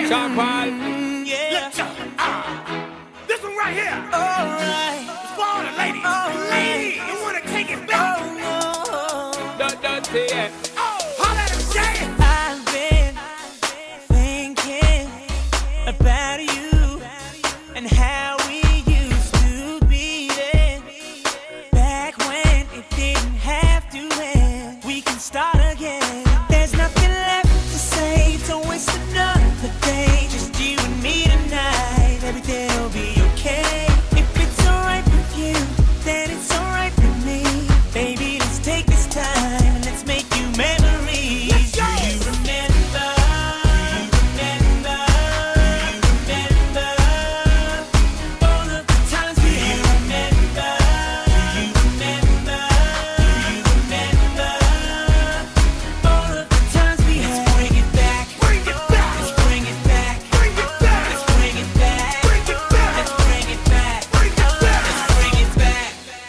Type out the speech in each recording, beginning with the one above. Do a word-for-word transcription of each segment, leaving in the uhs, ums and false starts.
Sean Paul. Mm, yeah. Let's go. Ah. This one right here. Alright. It's for all the ladies. Alright. Ladies, you wanna take it back? Oh no. Don't, don't say it. Oh, holla at him, Jay. I've been thinking about you and how we used to be then. Back when it didn't have to end. We can start again. There's nothing left to say. Don't waste another day. Just you and me tonight. Everything'll be okay. If it's alright with you, then it's alright with me. Baby, let's take this time and let's make you memories. Let's go. Do you remember? Do you remember? Do you remember all of the times? Do you remember? Do you remember? Do you remember all of the times we had? Let's bring it back. Bring it back. Let's bring it back. Bring it back. Let's bring it back. Bring it back. Let's bring it back. Bring it back. Let's bring it back.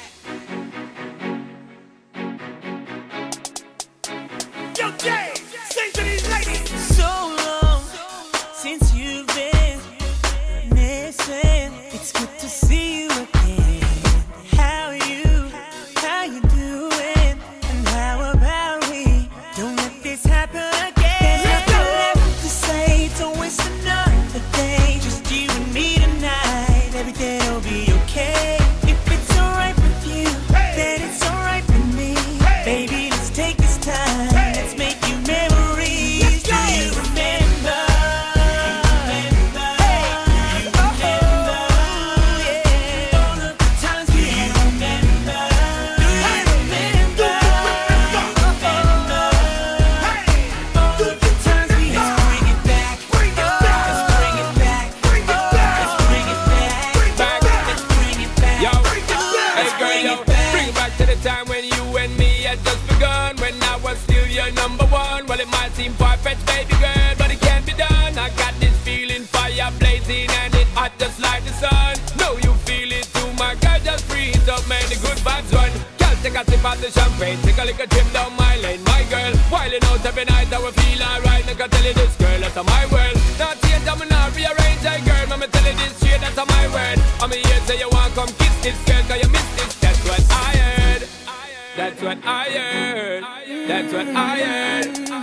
Yo, Jay, sing to these ladies. So long since you've been missing. It's good to see you again. How you, how you doing? And how about we don't let this happen again? There's nothing left to say. Don't waste another day. Just you and me tonight. Everything'll be okay. If it's alright with you, then it's alright with me. Baby, let's take this time. Let's make you memories. Let's go. Do you remember? Remember? Do you remember? Yeah. All of the times. Do you remember? Do you remember? Remember? All of the times we had. Let's bring it back. Bring it back. Let's bring it back. Bring it back. Let's bring it back. Bring it Back. back. Let's bring it back. Yo, Bring it back. hey girl, bring yo, it back. bring it back to the time when you and me had just begun. When I was still your number one. Well, it might seem far-fetched, baby girl, but it can't be done. I got this feeling, fire blazing, and it hot just like the sun. Know you feel it too, my girl, just breathe up, man, the good vibes run. Girl, take a sip of the champagne, take a little trip down my lane, my girl. Wildin' out every night, I will feel alright. I can tell you this, girl, that's my world. Not change, I'm not rearrange, hey girl, I'ma tell you this straight, that's my word. I'm here, say you want come kiss this girl, cause you miss this. That's what I heard. That's what I heard. That's what I heard.